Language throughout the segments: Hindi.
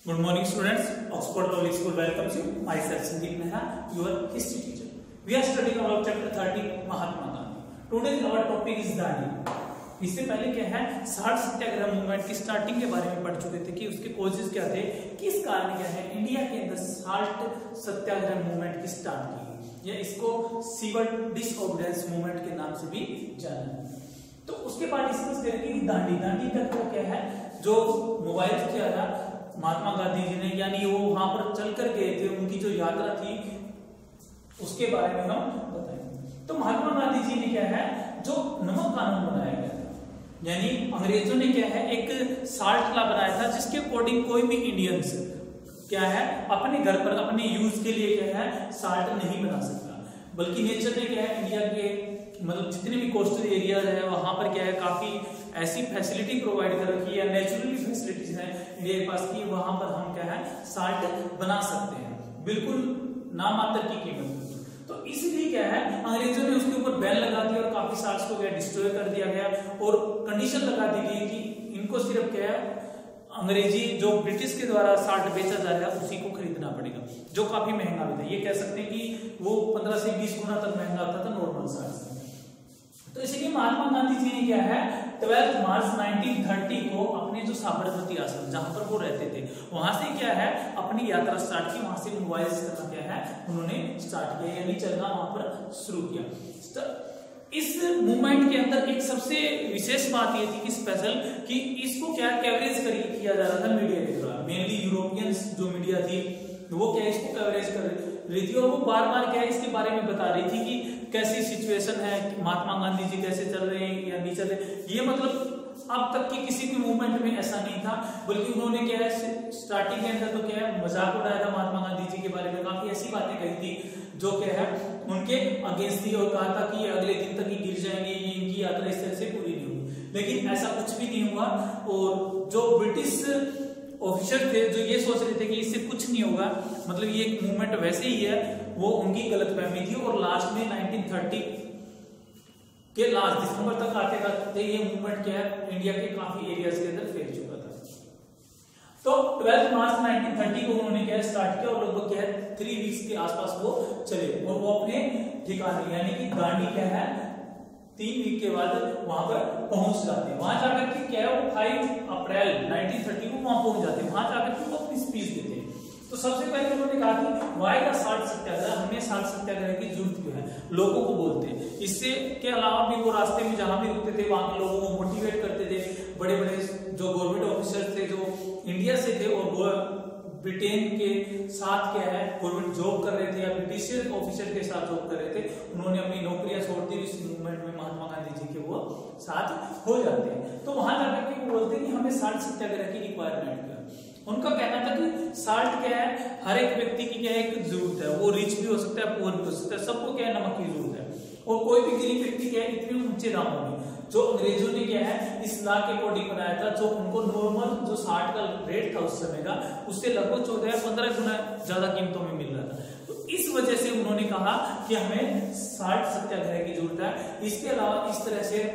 Good morning, students. Oxford Public School welcomes you. Myself Sandeep Mehra, your history teacher. We are studying about chapter 30, Mahatma Gandhi. Today our topic is Dandi. इससे पहले क्या है, 60 सत्याग्रह मूवमेंट की स्टार्टिंग के बारे में पढ़ चुके थे कि उसके कॉजेज क्या थे, किस कारण क्या है इंडिया के अंदर 60 सत्याग्रह मूवमेंट की स्टार्ट की, या इसको सिविल डिसओबीडियंस मूवमेंट के नाम से भी जाना है। तो उसके बाद डिस्कस करेंगे कि दांडी का क्या है, जो मोबाइल किया था महात्मा गांधी जी ने, यानी वो वहां पर चल कर गए थे, उनकी जो यात्रा थी उसके बारे में हम बताएंगे। तो महात्मा गांधी जी ने क्या है, जो नमक कानून बनाया गया था, यानी अंग्रेजों ने क्या है एक साल्ट लॉ बनाया था, जिसके अकॉर्डिंग कोई भी इंडियंस क्या है अपने घर पर अपने यूज के लिए क्या है साल्ट नहीं बना सकता, बल्कि नेचर ने क्या है इंडिया के मतलब जितने भी कोस्टल एरियाज है वहां पर क्या है काफी ऐसी फैसिलिटी प्रोवाइड कर रखी है, नेचुरली फैसिलिटीज है इंडिया के पास की, वहां पर हम क्या है साल्ट बना सकते हैं बिल्कुल नामात्र की कीमत। तो इसलिए क्या है अंग्रेजों ने उसके ऊपर बैन लगा दिया और काफी साल्ट्स को क्या डिस्ट्रॉय कर दिया गया और कंडीशन लगा दी गई कि इनको सिर्फ क्या है अंग्रेजी जो ब्रिटिश के द्वारा साल्ट बेचा जा रहा है उसी को खरीदना पड़ेगा, जो काफी महंगा भी था। ये कह सकते हैं कि वो 15 से 20 गुना तक महंगा होता था नॉर्मल साल्ट से। तो इसलिए महात्मा गांधी जी ने क्या है 12 मार्च 1930 को अपने जो साबरमती आश्रम जहां पर वो रहते थे वहां से क्या है अपनी यात्रा स्टार्ट की, वहां से मोबाइल करना क्या है उन्होंने स्टार्ट किया, यानी चलना वहां पर शुरू किया। इस मूवमेंट के अंदर एक सबसे विशेष बात ये थी कि स्पेशल कि इसको क्या कैवरेज किया जा रहा था मीडिया के द्वारा, मेनली यूरोपियन जो मीडिया थी वो क्या इसको कवरेज कर रही थी और वो बार बार क्या है इसके बारे में बता रही थी कि कैसी सिचुएशन है, महात्मा गांधी जी कैसे चल रहे हैं या नहीं चल रहे। ये मतलब अब तक की किसी भी मूवमेंट में ऐसा नहीं था, बल्कि उन्होंने क्या है स्टार्टिंग के अंदर तो क्या है मजाक उड़ाया था महात्मा गांधी जी के बारे में, काफी ऐसी बातें कही थी जो क्या है उनके अगेंस्ट थी और कहा था कि अगले दिन तक ही गिर जाएंगे, ये इनकी यात्रा इस तरह से पूरी नहीं होगी। लेकिन ऐसा कुछ भी नहीं हुआ और जो ब्रिटिश ऑफिसर थे जो ये सोच रहे थे कि इससे कुछ नहीं होगा, मतलब ये एक मूवमेंट वैसे ही है, वो उनकी गलतफहमी थी। और लास्ट में 1930 के लास्ट दिसंबर तक आते आते ये मूवमेंट क्या है इंडिया के काफी एरियाज के अंदर फैल चुका था। तो 12 मार्च 1930 को उन्होंने क्या स्टार्ट किया और लगभग क्या है 3 वीक्स के आसपास वो चले और वो अपने ठिकाने यानी कि दांडी क्या है 3 वीक के बाद वहां पर पहुंच जाते हैं। वहां जाकर के क्या है वो 5 अप्रैल 1930 को वहां पहुंच जाते हैं, वहां जाकर के वो अपनी स्पीच देते हैं। तो सबसे पहले उन्होंने कहा कि वाई का साल्ट सत्याग्रह, हमें साल्ट सत्याग्रह की जरूरत क्यों है, लोगों को बोलते हैं। इससे के अलावा भी वो रास्ते में जहां भी रुकते थे वहां के लोगों को मोटिवेट करते थे, बड़े बड़े जो गवर्नमेंट ऑफिसर थे जो इंडिया से थे और ब्रिटेन के साथ क्या है गवर्नमेंट जॉब कर रहे थे या ब्रिटिश ऑफिसर के साथ जॉब कर रहे थे, उन्होंने अपनी नौकरियां छोड़ती हुई इस मूवमेंट में महात्मा गांधी जी के वो साथ हो जाते हैं। तो वहां जाकर के वो बोलते हैं कि हमें साल्ट सत्याग्रह की रिक्वायरमेंट है। उनका कहना था कि साल्ट क्या है हर एक व्यक्ति की क्या है एक जरूरत है, वो रिच भी हो सकता है पुअर भी हो सकता है, सबको क्या है नमक की जरूरत है। और कोई भी गरीब व्यक्ति क्या है इतने ऊंचे दामों में जो अंग्रेजों ने क्या है इस लॉ के अकॉर्डिंग बनाया था, जो उनको नॉर्मल जो साल्ट का रेट था उस समय का उससे लगभग 14 या 15 गुना ज्यादा कीमतों में मिल रहा था। तो इस वजह से उन्होंने कहा कि हमें साल्ट सत्याग्रह की जरूरत है। इसके अलावा इस तरह से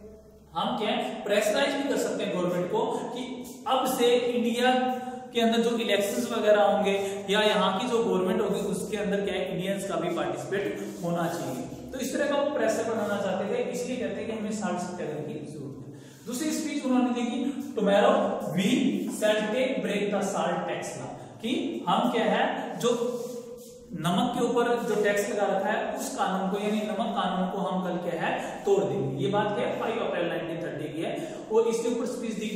हम क्या है प्रेशराइज भी कर सकते हैं गवर्नमेंट को कि अब से इंडिया के अंदर जो इलेक्शंस वगैरह होंगे या यहाँ की जो गवर्नमेंट होगी उसके अंदर क्या है इंडियंस का भी पार्टिसिपेट होना चाहिए। तो इस तरह का वो प्रेशर बनाना चाहते थे, इसलिए कहते हैं कि हमें साल्ट सत्याग्रह की जरूरत है। दूसरी स्पीच उन्होंने दी कि tomorrow we shall take break the salt tax law, कि हम क्या है जो नमक के ऊपर जो टैक्स लगा रखा है उस कानून को यानी नमक कानून को हम कल क्या है तोड़ देंगे। ये बात क्या है 5 अप्रैल 1930 की है और इसके ऊपर स्पीच दी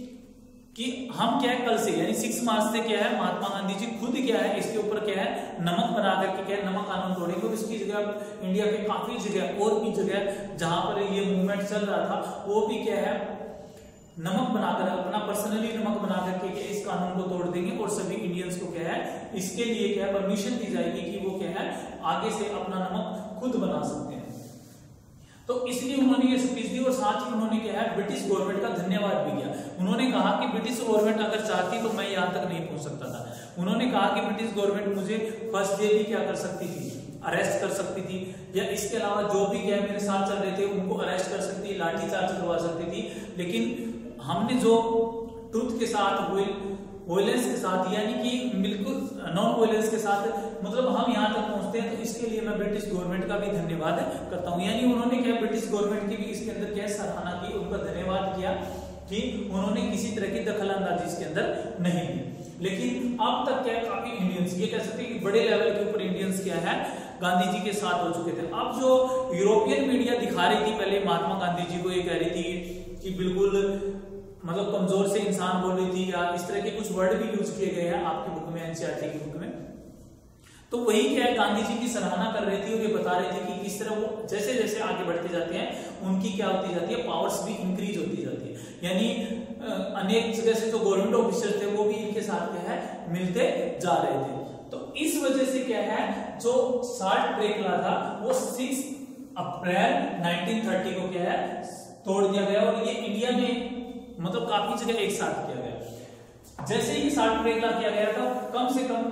कि हम क्या है कल से यानी 6 मार्च से क्या है महात्मा गांधी जी खुद क्या है इसके ऊपर क्या है नमक बना करके क्या है नमक कानून तोड़ेंगे। और इसकी जगह इंडिया के काफी जगह और भी जगह जहां पर ये मूवमेंट चल रहा था वो भी क्या है नमक बनाकर अपना पर्सनली नमक बना करके इस कानून को तोड़ देंगे और सभी इंडियंस को क्या है इसके लिए क्या है परमिशन दी जाएगी कि वो क्या है आगे से अपना नमक खुद बना सकते हैं। तो इसलिए उन्होंने ये स्पीच दी और साथ ही उन्होंने क्या है ब्रिटिश गवर्नमेंट का धन्यवाद भी किया। उन्होंने कहा कि ब्रिटिश गवर्नमेंट अगर चाहती तो मैं यहाँ तक नहीं पहुंच सकता था। उन्होंने कहा कि ब्रिटिश गवर्नमेंट मुझे फर्स्ट डे भी क्या कर सकती थी अरेस्ट कर सकती थी, या इसके अलावा जो भी क्या मेरे साथ चल रहे थे उनको अरेस्ट कर सकती, लाठीचार्ज करवा सकती थी, लेकिन हमने जो ट्रुथ के साथ हुए वॉयलेंस के साथ, यानी कि बिल्कुल नॉन वॉयलेंस के साथ मतलब हम यहाँ तक पहुंचते हैं। तो इसके लिए मैं ब्रिटिश गवर्नमेंट का भी धन्यवाद करता हूँ। यानी उन्होंने क्या, ब्रिटिश गवर्नमेंट की भी इसके अंदर क्या सराहना की, उनका धन्यवाद किया कि उन्होंने किसी तरह की दखल अंदाजी इसके अंदर नहीं की। लेकिन अब तक क्या, काफी इंडियंस, ये कह सकते हैं कि बड़े लेवल के ऊपर इंडियंस क्या है, गांधी जी के साथ हो चुके थे। अब जो यूरोपियन मीडिया दिखा रही थी पहले महात्मा गांधी जी को, ये कह रही थी कि बिल्कुल मतलब कमजोर से इंसान बोल रही थी, या इस तरह के कुछ वर्ड भी यूज किए गए हैं आपकी बुक में, एनसीईआरटी की बुक में। तो वही क्या है, गांधी जी की सराहना कर रही थी और ये बता रही थी कि किस तरह वो जैसे जैसे आगे बढ़ते जाते हैं उनकी क्या होती जाती है, पावर्स भी इंक्रीज होती जाती है। यानी अनेक जगह से जो गवर्नमेंट ऑफिसर थे वो भी इनके साथ क्या है, मिलते जा रहे थे। तो इस वजह से क्या है, जो साल्ट ब्रेक लॉ था वो 6 अप्रैल 1930 को क्या है, तोड़ दिया गया। और ये इंडिया में मतलब काफी जगह एक साथ किया गया। जैसे ही साल्ट ब्रेक लॉ किया गया था, कम से कम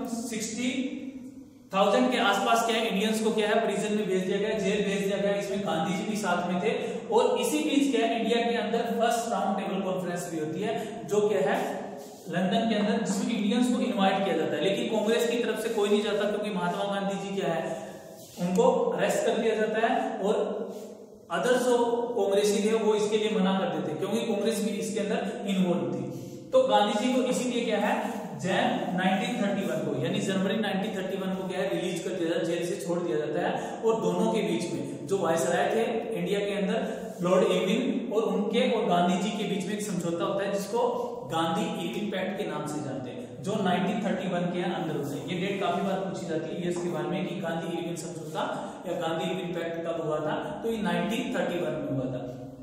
60,000 के आसपास क्या है, इंडियंस को क्या है, प्रिजन में भेज दिया गया, जेल भेज दिया गया। इसमें गांधी जी भी साथ में थे। और इसी बीच क्या है, इंडिया के अंदर फर्स्ट राउंड टेबल कॉन्फ्रेंस भी होती है, जो क्या है लंदन के अंदर, जिसमें इंडियंस को इनवाइट किया जाता है। लेकिन कांग्रेस की तरफ से कोई नहीं जाता, क्योंकि महात्मा गांधी जी क्या है, उनको अरेस्ट कर दिया जाता है। और अदर जो कांग्रेसी थे वो इसके लिए मना कर देते, क्योंकि कांग्रेस भी इसके अंदर इन्वॉल्व थी। तो गांधी जी को इसीलिए क्या है, जैन 1931 को, यानी जनवरी 1931 को क्या है, रिलीज कर दिया जाता है, जेल से छोड़ दिया जाता है। और दोनों के बीच में जो वायसराय थे इंडिया के अंदर, लॉर्ड इरविन, और उनके और गांधी जी के बीच में एक समझौता होता है, जिसको गांधी इरविन पैक्ट के नाम से जानते हैं, जो 1931 के अंदर होता है। ये डेट काफी बार पूछी जाती है इसके बारे में, कि गांधी इरविन समझौता या गांधी इरविन पैक्ट कब हुआ था, तो ये 1931 में हुआ था।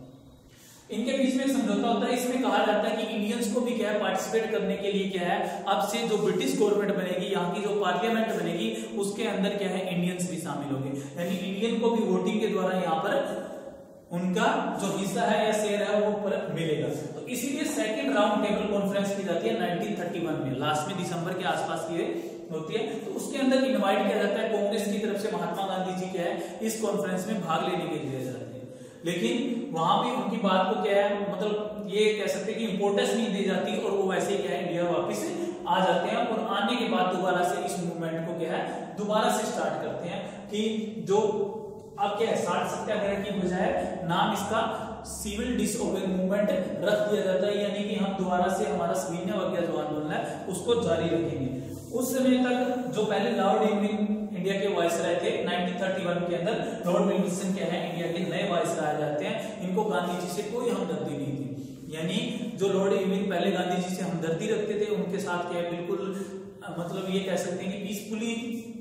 इनके बीच में समझौता होता है। इसमें कहा जाता है कि इंडियंस को भी क्या है, पार्टिसिपेट करने के लिए क्या है, अब से जो ब्रिटिश गवर्नमेंट बनेगी, यहाँ की जो पार्लियामेंट बनेगी, उसके अंदर क्या है, इंडियंस भी शामिल होंगे। यानी इंडियन को भी वोटिंग के द्वारा यहाँ पर उनका जो हिस्सा है या शेयर है वो मिलेगा। तो इसीलिए सेकंड राउंड टेबल कॉन्फ्रेंस की जाती है 1931 में, लास्ट में दिसंबर के आसपास की होती है। तो उसके अंदर इनवाइट किया जाता है कांग्रेस की तरफ से, महात्मा गांधी जी क्या है, इस कॉन्फ्रेंस में भाग लेने के लिए जाते हैं। लेकिन वहां भी उनकी बात को क्या है, मतलब ये कह सकते हैं कि इंपोर्टेंस नहीं दी जाती, और वो वैसे ही क्या है, इंडिया वापिस आ जाते हैं। और आने के बाद दोबारा से इस मूवमेंट को क्या है, दोबारा से स्टार्ट करते हैं। कि जो अब क्या है, साल्ट सत्याग्रह की बजाय नाम इसका सिविल डिसओबे मूवमेंट रख दिया जाता है। यानी कि हम दोबारा से हमारा सविनय जो आंदोलन है उसको जारी रखेंगे। उस समय तक जो पहले लॉर्ड इरविन इंडिया के वायसराय थे, 1931 के अंदर लॉर्ड विल्सन क्या है, इंडिया के नए वायसराय जाते हैं। इनको गांधी जी से कोई हमदर्दी नहीं थी। यानी जो लॉर्ड इरविन पहले गांधी जी से हमदर्दी रखते थे, उनके साथ क्या है, बिल्कुल मतलब ये कह सकते हैं कि पीसफुली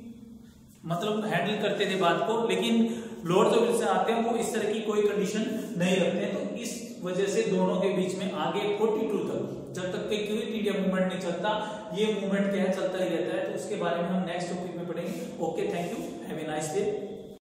मतलब हैंडल करते थे बात को। लेकिन लॉर्ड जो विल्सन आते हैं वो इस तरह की कोई कंडीशन नहीं रखते हैं। तो इस वजह से दोनों के बीच में आगे 42 तक, जब तक कि क्विट इंडिया मूवमेंट नहीं चलता, ये मूवमेंट क्या है, चलता ही रहता है। तो उसके बारे में हम नेक्स्ट टॉपिक में पढ़ेंगे। Okay, thank you, have a nice day.